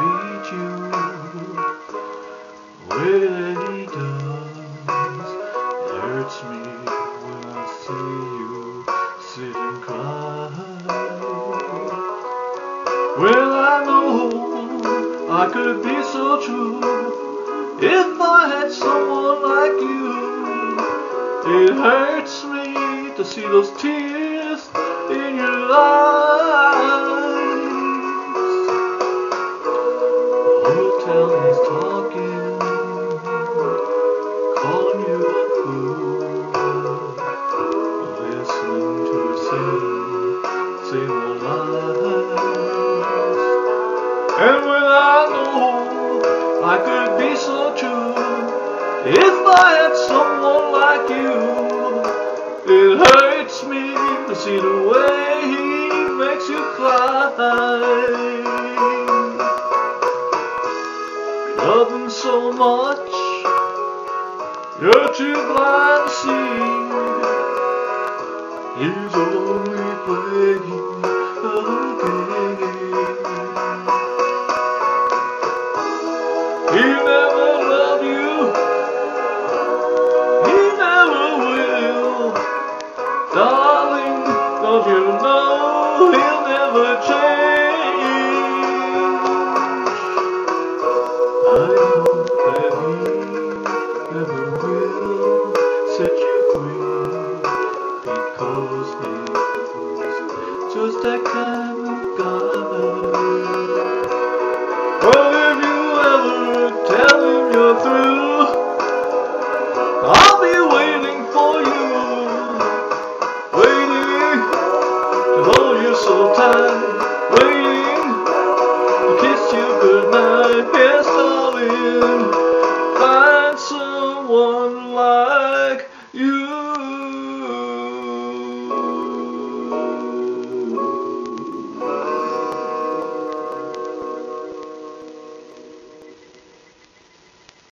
treat you the way that he does. It hurts me when I see you sit and cry. Well, I know I could be so true if I had someone like you. It hurts me to see those tears in your eyes. The whole town is talking, calling you a fool, listening to her sing the lies. And when I know I could be so true if I had someone like you, it hurts me to see the way he makes you cry. Love him so much, you're too blind to see. He's only playing a game. He'll never love you, he never will. Darling, don't you know he'll never change? I know that he never will set you free, because he's just that kind of guy. Well, if you ever tell him you're through, I'll be waiting for you, waiting to hold you so tight, waiting to kiss you goodnight.